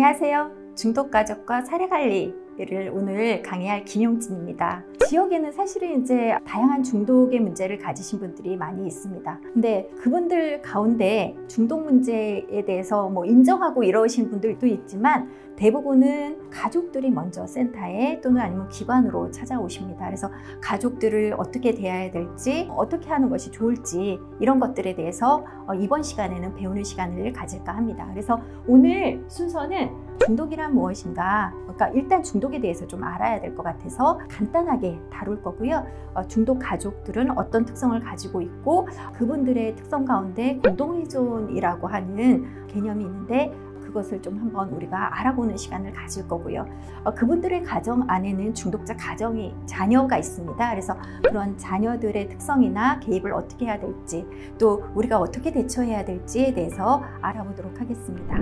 안녕하세요. 중독가족과 사례관리를 오늘 강의할 김용진입니다. 지역에는 사실은 이제 다양한 중독의 문제를 가지신 분들이 많이 있습니다. 근데 그분들 가운데 중독 문제에 대해서 인정하고 이러신 분들도 있지만 대부분은 가족들이 먼저 센터에 또는 아니면 기관으로 찾아오십니다. 그래서 가족들을 어떻게 대해야 될지, 어떻게 하는 것이 좋을지 이런 것들에 대해서 이번 시간에는 배우는 시간을 가질까 합니다. 그래서 오늘 순서는 중독이란 무엇인가, 그러니까 일단 중독에 대해서 좀 알아야 될 것 같아서 간단하게 다룰 거고요. 중독 가족들은 어떤 특성을 가지고 있고 그분들의 특성 가운데 공동의존이라고 하는 개념이 있는데 그것을 좀 한번 우리가 알아보는 시간을 가질 거고요. 그분들의 가정 안에는 중독자 자녀가 있습니다. 그래서 그런 자녀들의 특성이나 개입을 어떻게 해야 될지, 또 우리가 어떻게 대처해야 될지에 대해서 알아보도록 하겠습니다.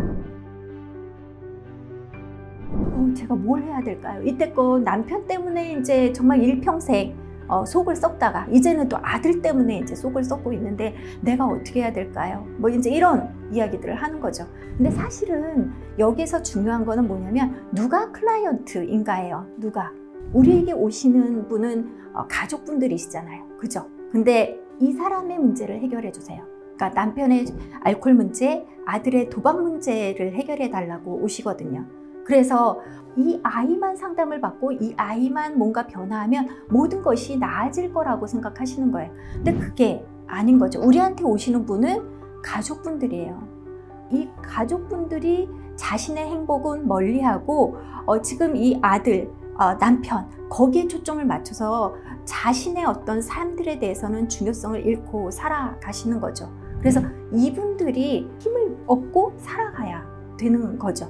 제가 뭘 해야 될까요? 이때껏 남편 때문에 이제 정말 일평생 속을 썩다가 이제는 또 아들 때문에 이제 속을 썩고 있는데 내가 어떻게 해야 될까요? 이제 이런 이야기들을 하는 거죠. 근데 사실은 여기서 중요한 거는 뭐냐면 누가 클라이언트인가예요. 누가. 우리에게 오시는 분은 가족분들이시잖아요. 그죠? 근데 이 사람의 문제를 해결해 주세요. 그러니까 남편의 알코올 문제, 아들의 도박 문제를 해결해 달라고 오시거든요. 그래서 이 아이만 상담을 받고 이 아이만 뭔가 변화하면 모든 것이 나아질 거라고 생각하시는 거예요. 근데 그게 아닌 거죠. 우리한테 오시는 분은 가족분들이에요. 이 가족분들이 자신의 행복은 멀리하고 지금 이 아들, 남편 거기에 초점을 맞춰서 자신의 어떤 삶들에 대해서는 중요성을 잃고 살아가시는 거죠. 그래서 이분들이 힘을 얻고 살아가야 되는 거죠.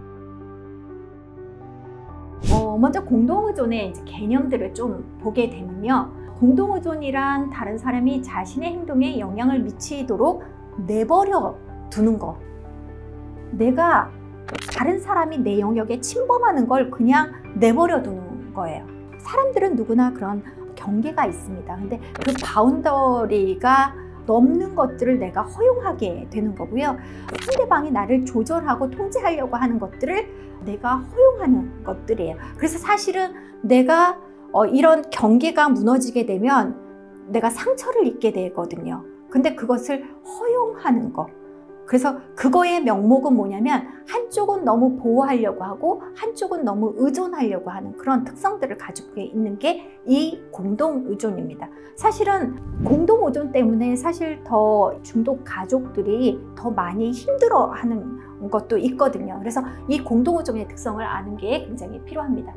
먼저 공동의존의 이제 개념들을 좀 보게 되면요. 공동의존이란 다른 사람이 자신의 행동에 영향을 미치도록 내버려 두는 거. 내가 다른 사람이 내 영역에 침범하는 걸 그냥 내버려 두는 거예요. 사람들은 누구나 그런 경계가 있습니다. 근데 그 바운더리가 넘는 것들을 내가 허용하게 되는 거고요. 상대방이 나를 조절하고 통제하려고 하는 것들을 내가 허용하는 것들이에요. 그래서 사실은 내가 이런 경계가 무너지게 되면 내가 상처를 입게 되거든요. 근데 그것을 허용하는 거. 그래서 그거의 명목은 뭐냐면 한쪽은 너무 보호하려고 하고 한쪽은 너무 의존하려고 하는 그런 특성들을 가지고 있는 게 이 공동의존입니다. 사실은 공동의존 때문에 사실 더 중독 가족들이 더 많이 힘들어하는 것도 있거든요. 그래서 이 공동의존의 특성을 아는 게 굉장히 필요합니다.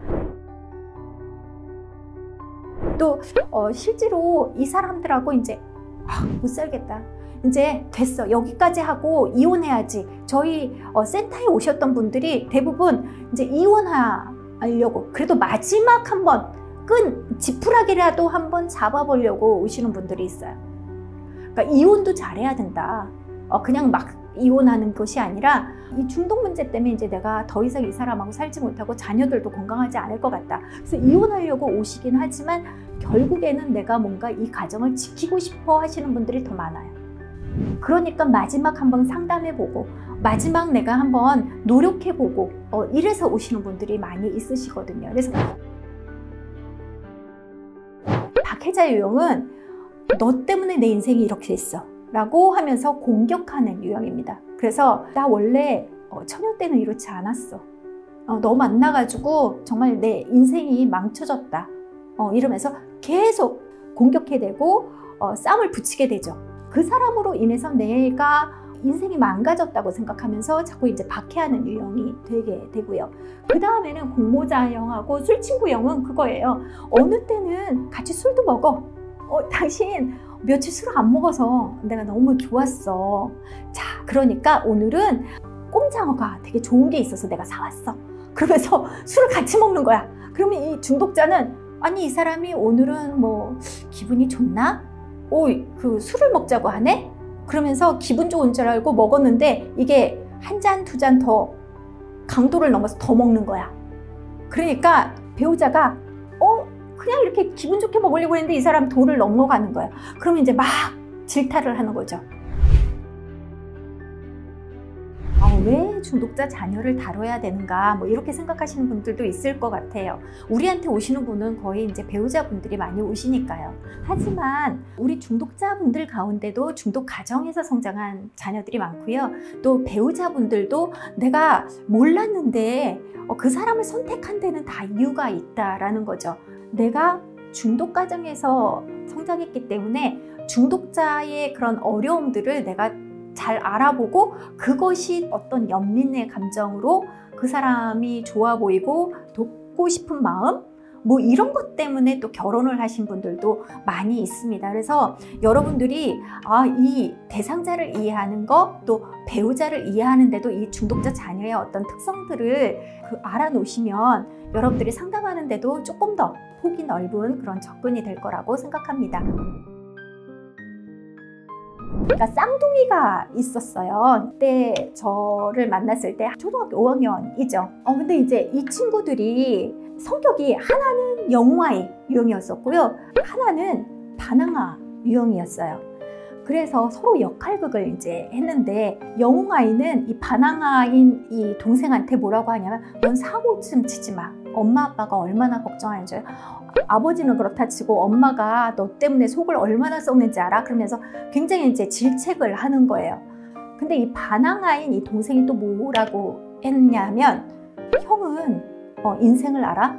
또 실제로 이 사람들하고 이제 못 살겠다. 이제 됐어. 여기까지 하고 이혼해야지. 저희 센터에 오셨던 분들이 대부분 이제 이혼하려고 그래도 마지막 한번 지푸라기라도 한번 잡아보려고 오시는 분들이 있어요. 그러니까 이혼도 잘해야 된다. 그냥 막 이혼하는 것이 아니라 이 중독 문제 때문에 이제 내가 더 이상 이 사람하고 살지 못하고 자녀들도 건강하지 않을 것 같다. 그래서 이혼하려고 오시긴 하지만 결국에는 내가 뭔가 이 가정을 지키고 싶어 하시는 분들이 더 많아요. 그러니까 마지막 한번 상담해보고 마지막 내가 한번 노력해보고 이래서 오시는 분들이 많이 있으시거든요. 그래서 박혜자 유형은 너 때문에 내 인생이 이렇게 됐어 라고 하면서 공격하는 유형입니다. 그래서 나 원래 처녀 때는 이렇지 않았어. 너 만나가지고 정말 내 인생이 망쳐졌다. 이러면서 계속 공격해대고 싸움을 붙이게 되죠. 그 사람으로 인해서 내가 인생이 망가졌다고 생각하면서 자꾸 이제 박해하는 유형이 되게 되고요. 그 다음에는 공모자형하고 술친구형은 그거예요. 어느 때는 같이 술도 먹어. 당신 며칠 술을 안 먹어서 내가 너무 좋았어. 자, 그러니까 오늘은 꼼장어가 되게 좋은 게 있어서 내가 사왔어. 그러면서 술을 같이 먹는 거야. 그러면 이 중독자는 아니 이 사람이 오늘은 기분이 좋나? 그 술을 먹자고 하네? 그러면서 기분 좋은 줄 알고 먹었는데 이게 한 잔, 두 잔 더 강도를 넘어서 더 먹는 거야. 그러니까 배우자가 그냥 이렇게 기분 좋게 먹으려고 했는데 이 사람 도를 넘어가는 거야. 그러면 이제 막 질타를 하는 거죠. 왜 중독자 자녀를 다뤄야 되는가 뭐 이렇게 생각하시는 분들도 있을 것 같아요. 우리한테 오시는 분은 거의 이제 배우자분들이 많이 오시니까요. 하지만 우리 중독자분들 가운데도 중독 가정에서 성장한 자녀들이 많고요. 또 배우자분들도 내가 몰랐는데 그 사람을 선택한 데는 다 이유가 있다라는 거죠. 내가 중독 가정에서 성장했기 때문에 중독자의 그런 어려움들을 내가 잘 알아보고 그것이 어떤 연민의 감정으로 그 사람이 좋아 보이고 돕고 싶은 마음 뭐 이런 것 때문에 또 결혼을 하신 분들도 많이 있습니다. 그래서 여러분들이 이 대상자를 이해하는 것 또 배우자를 이해하는데도 이 중독자 자녀의 어떤 특성들을 알아놓으시면 여러분들이 상담하는데도 조금 더 폭이 넓은 그런 접근이 될 거라고 생각합니다. 그러니까 쌍둥이가 있었어요. 그때 저를 만났을 때 초등학교 5학년이죠. 근데 이제 이 친구들이 성격이 하나는 영웅아이 유형이었었고요. 하나는 반항아 유형이었어요. 그래서 서로 역할극을 이제 했는데 영웅아이는 이 반항아인 이 동생한테 뭐라고 하냐면 넌 사고 좀 치지 마. 엄마 아빠가 얼마나 걱정하는지 아버지는 그렇다 치고 엄마가 너 때문에 속을 얼마나 썩는지 알아? 그러면서 굉장히 이제 질책을 하는 거예요. 근데 이 반항아인 이 동생이 또 뭐라고 했냐면 형은 인생을 알아?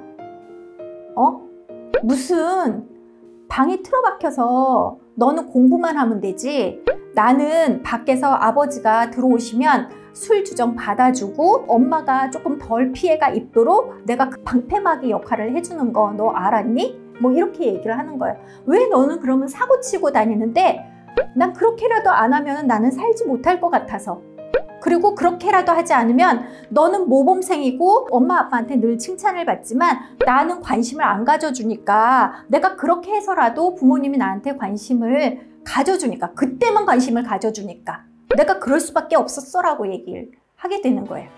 무슨 방이 틀어박혀서 너는 공부만 하면 되지. 나는 밖에서 아버지가 들어오시면 술 주정 받아주고 엄마가 조금 덜 피해가 입도록 내가 그 방패막이 역할을 해주는 거 너 알았니? 뭐 이렇게 얘기를 하는 거예요. 왜 너는 그러면 사고 치고 다니는데 난 그렇게라도 안 하면 나는 살지 못할 것 같아서 그리고 그렇게라도 하지 않으면 너는 모범생이고 엄마 아빠한테 늘 칭찬을 받지만 나는 관심을 안 가져주니까 내가 그렇게 해서라도 부모님이 나한테 관심을 가져주니까 그때만 관심을 가져주니까 내가 그럴 수밖에 없었어 라고 얘기를 하게 되는 거예요.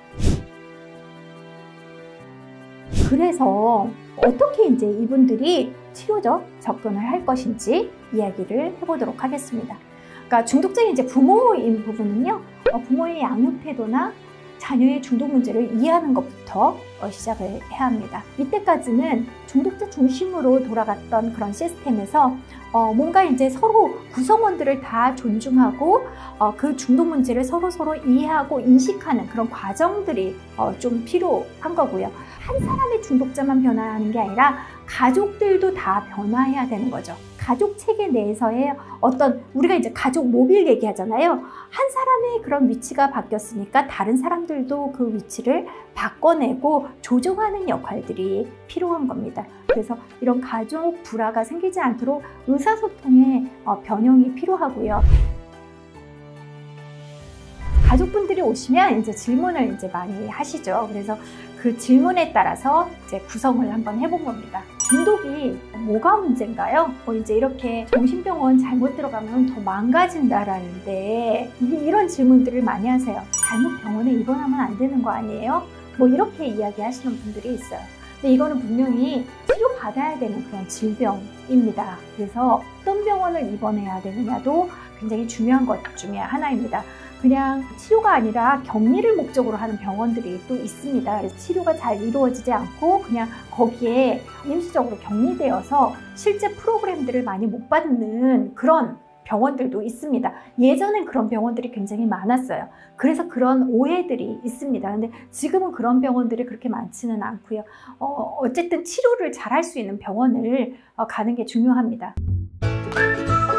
그래서 어떻게 이제 이분들이 치료적 접근을 할 것인지 이야기를 해보도록 하겠습니다. 그러니까 중독적인 이제 부모인 부분은요, 부모의 양육 태도나 자녀의 중독 문제를 이해하는 것부터 시작을 해야 합니다. 이때까지는 중독자 중심으로 돌아갔던 그런 시스템에서 뭔가 이제 서로 구성원들을 다 존중하고 그 중독 문제를 서로 이해하고 인식하는 그런 과정들이 좀 필요한 거고요. 한 사람의 중독자만 변화하는 게 아니라 가족들도 다 변화해야 되는 거죠. 가족 체계 내에서의 어떤 우리가 이제 가족 모빌 얘기하잖아요. 한 사람의 그런 위치가 바뀌었으니까 다른 사람들도 그 위치를 바꿔내고 조정하는 역할들이 필요한 겁니다. 그래서 이런 가족 불화가 생기지 않도록 의사소통의 변형이 필요하고요. 가족분들이 오시면 이제 질문을 이제 많이 하시죠. 그래서 그 질문에 따라서 이제 구성을 한번 해본 겁니다. 중독이 뭐가 문제인가요? 이제 이렇게 정신병원 잘못 들어가면 더 망가진다라는데 이런 질문들을 많이 하세요. 잘못 병원에 입원하면 안 되는 거 아니에요? 뭐 이렇게 이야기하시는 분들이 있어요. 근데 이거는 분명히 치료받아야 되는 그런 질병입니다. 그래서 어떤 병원을 입원해야 되느냐도 굉장히 중요한 것 중에 하나입니다. 그냥 치료가 아니라 격리를 목적으로 하는 병원들이 또 있습니다. 그래서 치료가 잘 이루어지지 않고 그냥 거기에 임시적으로 격리되어서 실제 프로그램들을 많이 못 받는 그런 병원들도 있습니다. 예전엔 그런 병원들이 굉장히 많았어요. 그래서 그런 오해들이 있습니다. 근데 지금은 그런 병원들이 그렇게 많지는 않고요. 어쨌든 치료를 잘 할 수 있는 병원을 가는 게 중요합니다.